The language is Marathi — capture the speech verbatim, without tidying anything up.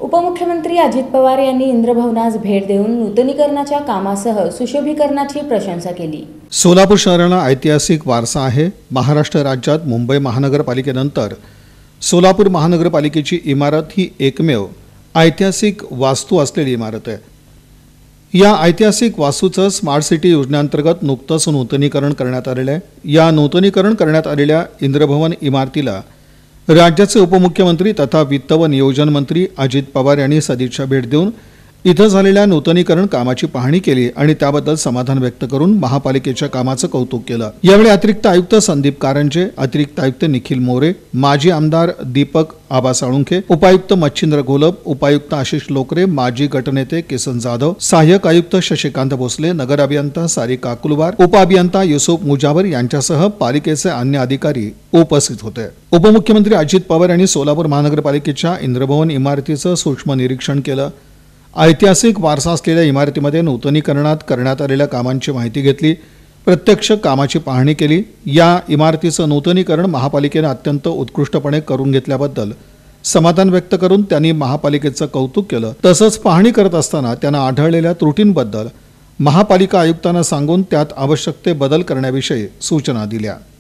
उपमुख्यमंत्री अजित पवार यांनी इंद्रभवनास भेट देऊन नूतनीकरणाच्या कामासह सुशोभीकरणाची प्रशंसा केली। सोलापूर शहराला ऐतिहासिक वारसा आहे। महाराष्ट्र राज्यात मुंबई महानगरपालिकेनंतर सोलापूर महानगरपालिकेची इमारत ही एकमेव ऐतिहासिक वास्तू असलेली इमारत आहे। या ऐतिहासिक वास्तूचं स्मार्ट सिटी योजनेअंतर्गत नुकतंच नूतनीकरण करण्यात आलेलं आहे। या नूतनीकरण करण्यात आलेल्या इंद्रभवन इमारतीला राज्याचे उपमुख्यमंत्री तथा वित्त व नियोजन मंत्री अजित पवार यांनी सदिच्छा भेट देऊन इथं झालेल्या नूतनीकरण कामाची पाहणी केली आणि त्याबद्दल समाधान व्यक्त करून महापालिकेच्या कामाचं कौतुक केलं। यावेळी अतिरिक्त आयुक्त संदीप कारंजे, अतिरिक्त आयुक्त निखिल मोरे, माजी आमदार दीपक आबा साळुंखे, उपायुक्त मच्छिंद्र घोलप, उपायुक्त आशिष लोकरे, माजी गटनेते किसन जाधव, सहाय्यक आयुक्त शशिकांत भोसले, नगर अभियंता सारिका कुलवार, उपअभियंता युसुफ मुजावर यांच्यासह पालिकेचे अन्य अधिकारी उपस्थित होते। उपमुख्यमंत्री अजित पवार यांनी सोलापूर महानगरपालिकेच्या इंद्रभवन इमारतीचं सूक्ष्म निरीक्षण केलं। ऐतिहासिक वारसा असलेल्या इमारतीमध्ये नूतनीकरणात करण्यात आलेल्या कामांची माहिती घेतली, प्रत्यक्ष कामाची पाहणी केली। या इमारतीचं नूतनीकरण महापालिकेने अत्यंत उत्कृष्टपणे करून घेतल्याबद्दल समाधान व्यक्त करून त्यांनी महापालिकेचं कौतुक केलं। तसंच पाहणी करत असताना त्यांना आढळलेल्या त्रुटींबद्दल महापालिका आयुक्तांना सांगून त्यात आवश्यक ते बदल करण्याविषयी सूचना दिल्या।